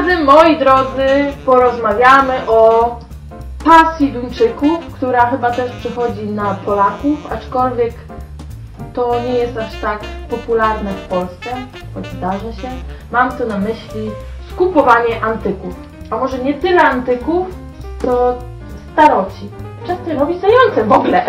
razem, moi drodzy, porozmawiamy o pasji Duńczyków, która chyba też przychodzi na Polaków, aczkolwiek to nie jest aż tak popularne w Polsce, choć zdarza się. Mam tu na myśli skupowanie antyków. A może nie tyle antyków, co staroci. Często robi zające w ogóle.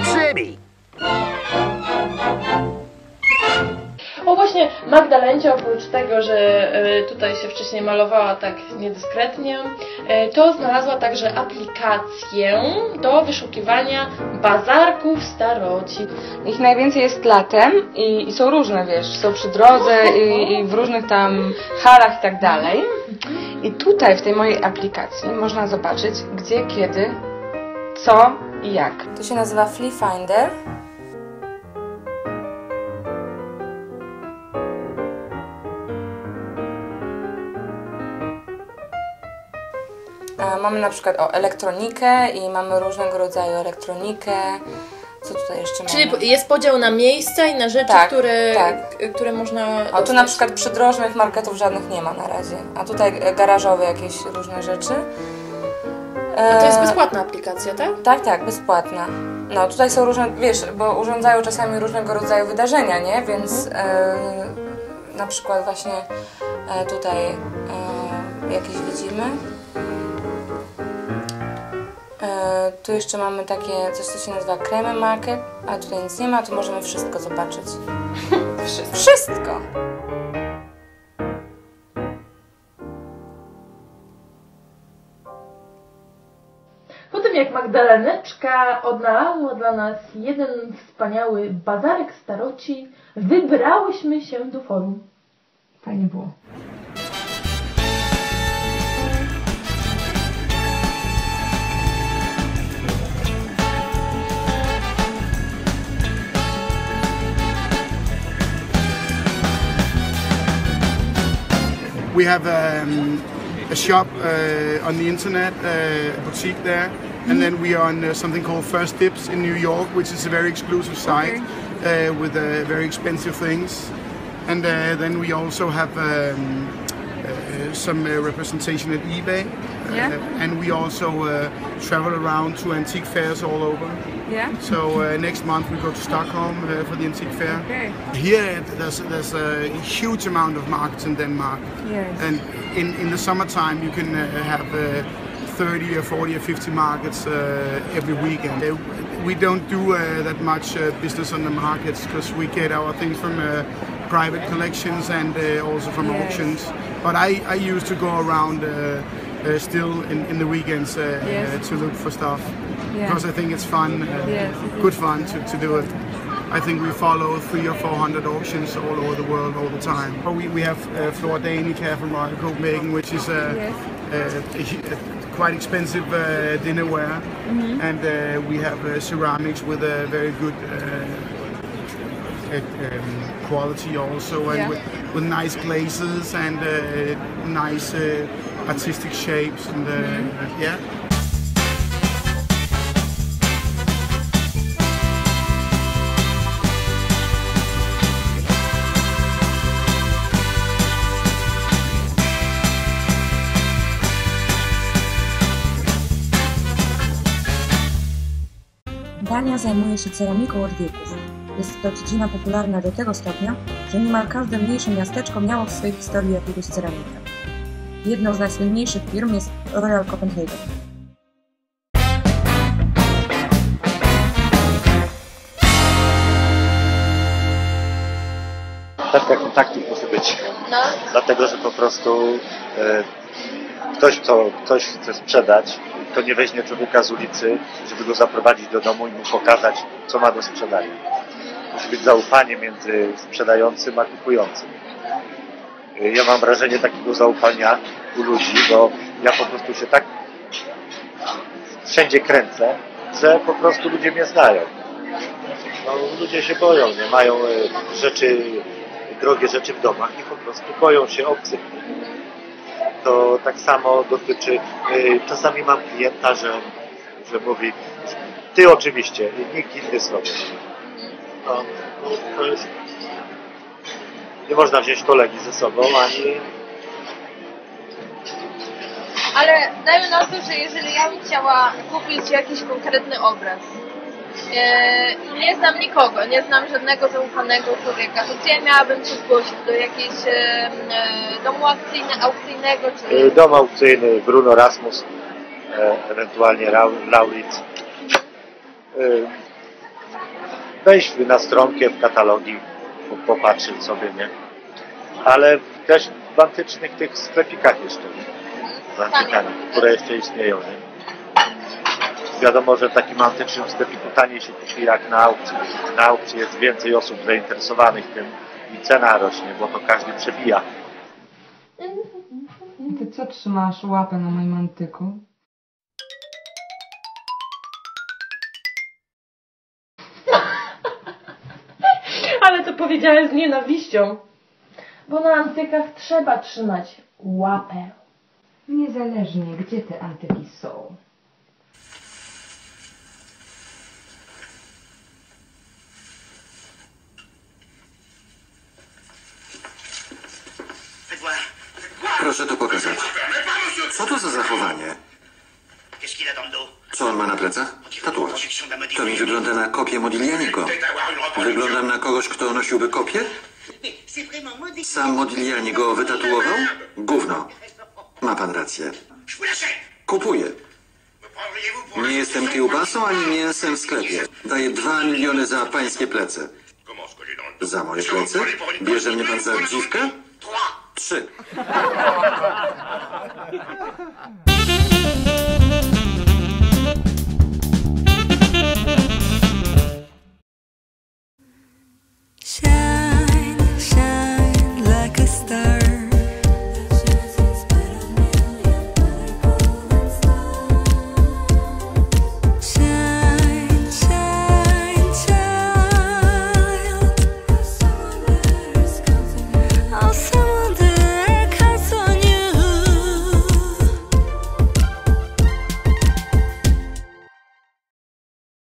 O właśnie, Magdalencie, oprócz tego, że tutaj się wcześniej malowała tak niedyskretnie, to znalazła także aplikację do wyszukiwania bazarków staroci. Ich najwięcej jest latem i są różne, wiesz, są przy drodze i w różnych tam halach i tak dalej. I tutaj w tej mojej aplikacji można zobaczyć gdzie, kiedy, co i jak. To się nazywa Flea Finder. Mamy na przykład elektronikę i mamy różnego rodzaju elektronikę. Co tutaj jeszcze mamy? Czyli jest podział na miejsca i na rzeczy, tak, które można A tu na przykład przydrożnych marketów żadnych nie ma na razie. A tutaj garażowe jakieś różne rzeczy. A to jest bezpłatna aplikacja, tak? Tak, tak, bezpłatna. No tutaj są różne, wiesz, bo urządzają czasami różnego rodzaju wydarzenia, nie? Więc na przykład właśnie tutaj jakieś widzimy. Tu jeszcze mamy takie coś, co się nazywa Creme Market, a tutaj nic nie ma, tu możemy wszystko zobaczyć. Wszystko! Po tym jak Magdaleneczka odnalazła dla nas jeden wspaniały bazarek staroci, wybrałyśmy się do forum. Fajnie było. We have a shop on the internet, a boutique there, and then we are on something called First Dips in New York, which is a very exclusive site with very expensive things. And then we also have some representation at eBay, and we also travel around to antique fairs all over. Yeah. So next month we go to Stockholm for the antique fair. Okay. Here there's a huge amount of markets in Denmark. Yes. And in the summertime you can have 30 or 40 or 50 markets every weekend. We don't do that much business on the markets because we get our things from private collections and also from auctions. But I used to go around still in the weekends to look for stuff. Because I think it's fun, good fun to do it. I think we follow 300 or 400 auctions all over the world all the time. We have Flora Danica from Copenhagen, which is quite expensive dinnerware, and we have ceramics with a very good quality also, and with nice glazes and nice artistic shapes, and yeah. Dania zajmuje się ceramiką od wieków. Jest to dziedzina popularna do tego stopnia, że niemal każde mniejsze miasteczko miało w swojej historii jakiegoś ceramika. Jedną z najsłynniejszych firm jest Royal Copenhagen. Kwestia kontaktów musi być, dlatego że po prostu ktoś chce sprzedać, to nie weźmie człowieka z ulicy, żeby go zaprowadzić do domu i mu pokazać, co ma do sprzedania. Musi być zaufanie między sprzedającym a kupującym. Ja mam wrażenie takiego zaufania u ludzi, bo ja po prostu się tak wszędzie kręcę, że po prostu ludzie mnie znają. No, ludzie się boją, nie mają drogie rzeczy w domach i po prostu boją się obcych. To tak samo dotyczy, czasami mam klienta, że mówi, ty oczywiście, nikt inny sobie. No, to jest, nie można wziąć kolegi ze sobą, ani Ale dajmy na to, że jeżeli ja bym chciała kupić jakiś konkretny obraz, nie znam nikogo, nie znam żadnego zaufanego człowieka, to gdzie miałabym się zgłosić? Do jakiejś domu aukcyjnego? Czy... Dom aukcyjny Bruno Rasmus, ewentualnie Lauritz. Wejść na stronkę, w katalogi, popatrzeć sobie, nie? Ale też w antycznych tych sklepikach jeszcze, z antykami, które jeszcze istnieją, nie? Wiadomo, że w takim antycznym sklepiku taniej się kupi jak na aukcji. Na aukcji jest więcej osób zainteresowanych tym i cena rośnie, bo to każdy przebija. Ty co trzymasz łapę na moim antyku? Ale to powiedziałem z nienawiścią. Bo na antykach trzeba trzymać łapę. Niezależnie, gdzie te antyki są. Proszę to pokazać. Co to za zachowanie? Co on ma na plecach? Tatuaż. To mi wygląda na kopię Modiglianiego. Wyglądam na kogoś, kto nosiłby kopię? Sam Modigliani go wytatuował? Gówno. Ma pan rację. Kupuję. Nie jestem kiełbasą ani mięsem w sklepie. Daję 2 miliony za pańskie plece. Za moje plece? Bierze mnie pan za dziwkę? 3.